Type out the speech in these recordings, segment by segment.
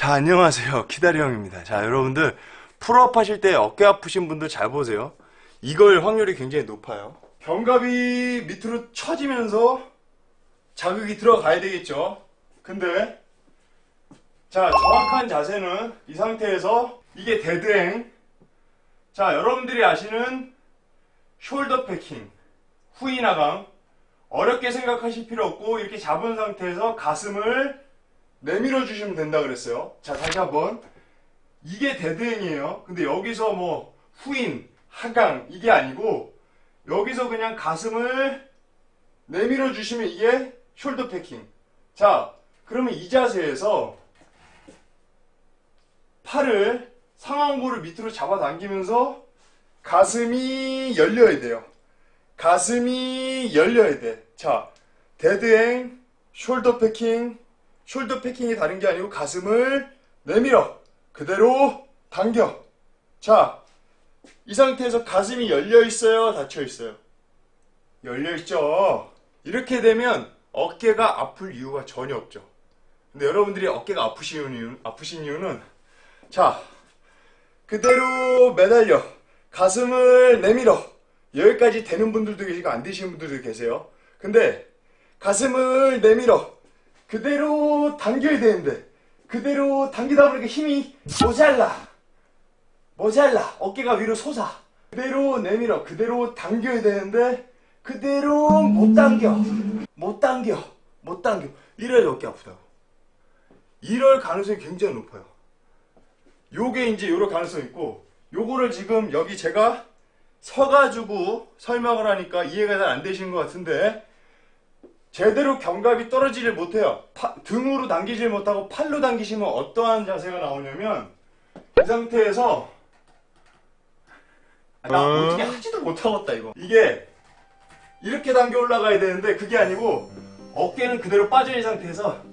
자, 안녕하세요. 키다리 형입니다. 자, 여러분들 풀업 하실 때 어깨 아프신 분들 잘 보세요. 이걸 확률이 굉장히 높아요. 견갑이 밑으로 처지면서 자극이 들어가야 되겠죠. 근데 자, 정확한 자세는 이 상태에서 이게 데드행. 자, 여러분들이 아시는 숄더 패킹, 후인 하강. 어렵게 생각하실 필요 없고 이렇게 잡은 상태에서 가슴을 내밀어 주시면 된다 그랬어요. 자, 다시 한번. 이게 데드행이에요. 근데 여기서 뭐 후인, 하강 이게 아니고 여기서 그냥 가슴을 내밀어 주시면 이게 숄더 패킹. 자, 그러면 이 자세에서 팔을 상완골을 밑으로 잡아당기면서 가슴이 열려야 돼요. 가슴이 열려야 돼. 자, 데드행, 숄더 패킹. 숄더 패킹이 다른 게 아니고 가슴을 내밀어. 그대로 당겨. 자, 이 상태에서 가슴이 열려 있어요? 닫혀 있어요? 열려 있죠? 이렇게 되면 어깨가 아플 이유가 전혀 없죠. 근데 여러분들이 어깨가 아프신 이유는 자, 그대로 매달려. 가슴을 내밀어. 여기까지 되는 분들도 계시고 안 되시는 분들도 계세요. 근데 가슴을 내밀어. 그대로 당겨야 되는데 그대로 당기다 보니까 힘이 모자라. 어깨가 위로 솟아. 그대로 내밀어. 그대로 당겨야 되는데 그대로 못 당겨. 이래야 어깨 아프다고. 이럴 가능성이 굉장히 높아요. 요게 이제 요럴 가능성이 있고, 요거를 지금 여기 제가 서가지고 설명을 하니까 이해가 잘 안 되시는 것 같은데, 제대로 견갑이 떨어지질 못해요. 등으로 당기질 못하고 팔로 당기시면 어떠한 자세가 나오냐면, 이 상태에서 나 어떻게 하지도 못하겠다 이거. 이게 이렇게 당겨 올라가야 되는데 그게 아니고 어깨는 그대로 빠져있는 상태에서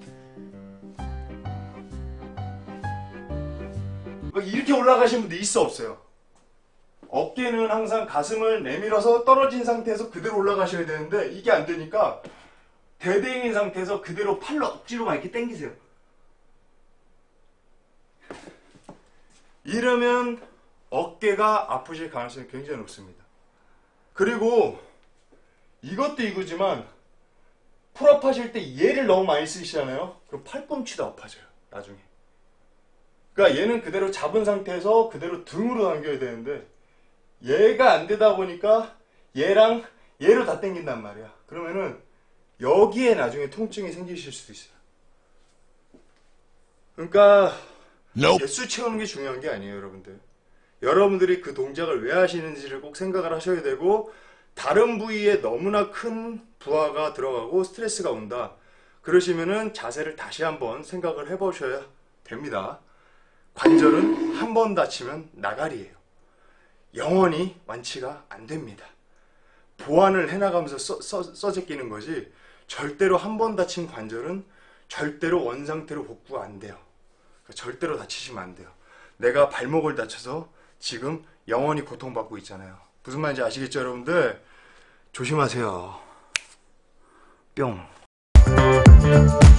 이렇게 올라가시는 분들 있어 없어요? 어깨는 항상 가슴을 내밀어서 떨어진 상태에서 그대로 올라가셔야 되는데 이게 안 되니까 데드행인 상태에서 그대로 팔로 억지로 막 이렇게 당기세요. 이러면 어깨가 아프실 가능성이 굉장히 높습니다. 그리고 이것도 이거지만 풀업 하실 때 얘를 너무 많이 쓰시잖아요. 그럼 팔꿈치도 아파져요 나중에. 그러니까 얘는 그대로 잡은 상태에서 그대로 등으로 당겨야 되는데 얘가 안 되다 보니까 얘랑 얘로 다 당긴단 말이야. 그러면은 여기에 나중에 통증이 생기실 수도 있어요. 그러니까 개수 채우는 게 중요한 게 아니에요 여러분들. 여러분들이 그 동작을 왜 하시는지를 꼭 생각을 하셔야 되고, 다른 부위에 너무나 큰 부하가 들어가고 스트레스가 온다 그러시면은 자세를 다시 한번 생각을 해보셔야 됩니다. 관절은 한 번 다치면 나가리예요. 영원히 완치가 안 됩니다. 보완을 해나가면서 써제끼는 거지, 절대로 한 번 다친 관절은 절대로 원상태로 복구가 안 돼요. 그러니까 절대로 다치시면 안 돼요. 내가 발목을 다쳐서 지금 영원히 고통받고 있잖아요. 무슨 말인지 아시겠죠 여러분들? 조심하세요. 뿅.